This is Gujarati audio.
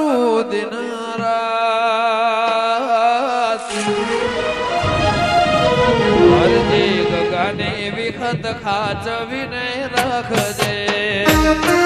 કરું દિન રાત હરજી ગગાને વિખત ખાચવીને રાખજે